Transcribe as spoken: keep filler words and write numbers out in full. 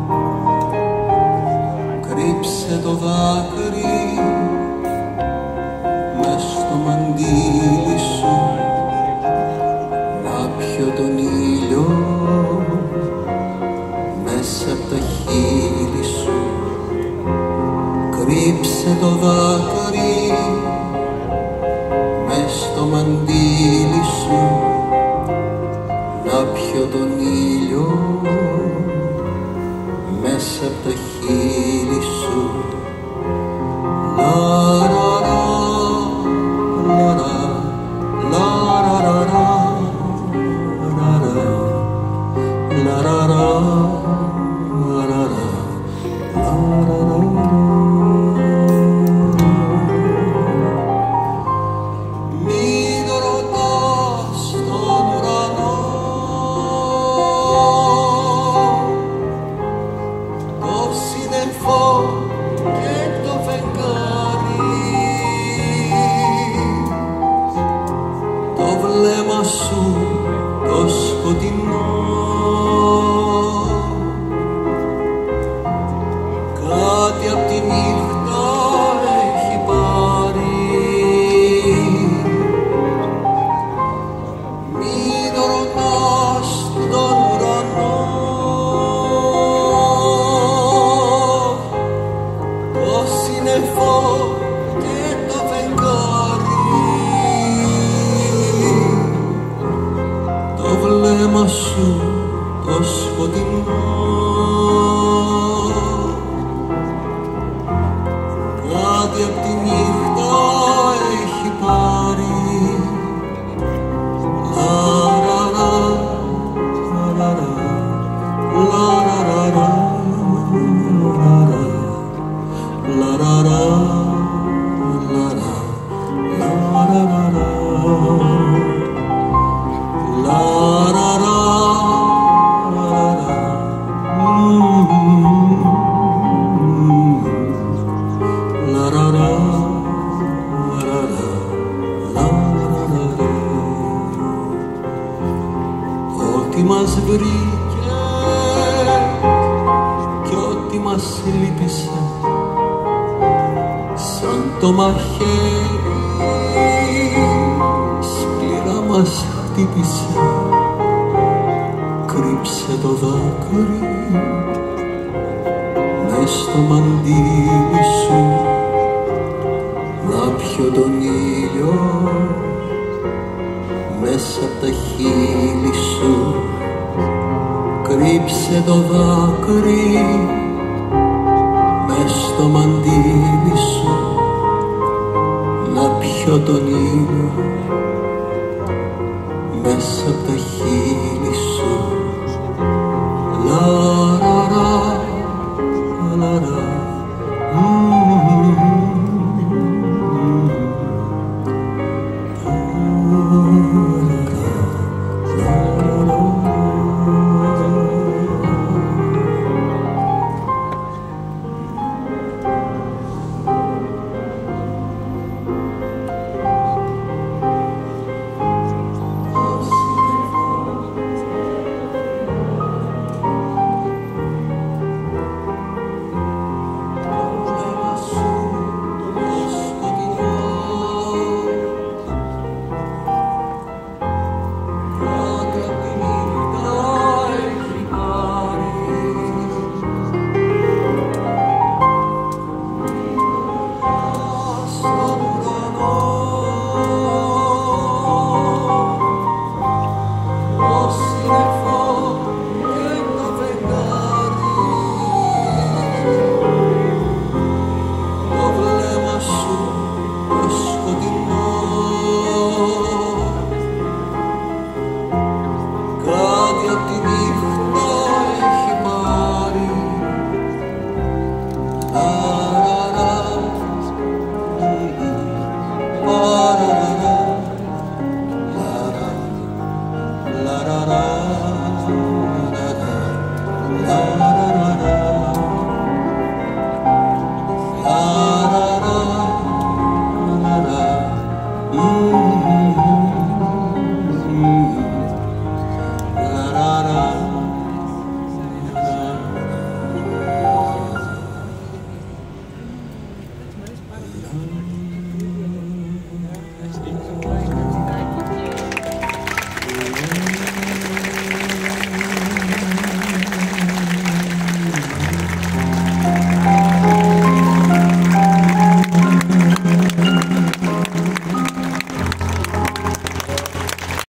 Κρύψε το δάκρυ μες στο μαντίλι σου, να πιω τον ήλιο μέσα απ' τα χείλη σου. Κρύψε το δάκρυ μες στο μαντίλι σου, να πιω τον ήλιο μέσα απ' τα χείλη σου. Λαραρα, λαρα, λαραρα, λαραρα, λαραρα, λαραρα, λαραρα. Μην ρωτάς τον ουρανό, το σύννεφο και το φεγγάρι, το βλέμμα σου το σκοτεινό, κάτι απ' τη νύχτα έχει πάρει. Μην ρωτάς τον ουρανό, το σύννεφο και το φεγγάρι, το βλέμμα σου το σκοτεινό, κάτι απ' τη νύχτα έχει πάρει. Λαραρα, λαραρα, λαραρα, λαραρα, λαραρα, λαραρα, λαραρα, ό,τι μας βρήκε κι ό,τι μας λύπησε, σαν το μαχαίρι σκληρά μας χτύπησε. Κρύψε το δάκρυ μες στο μαντίλι σου, να πιω τον ήλιο μέσα απ' τα χείλη σου. Κρύψε το δάκρυ μες στο μαντίλι σου, να πιω τον ήλιο μέσα απ' τα χείλη σου.